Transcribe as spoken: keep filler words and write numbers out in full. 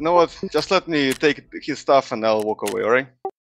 know what? Just let me take his stuff and I'll walk away, alright?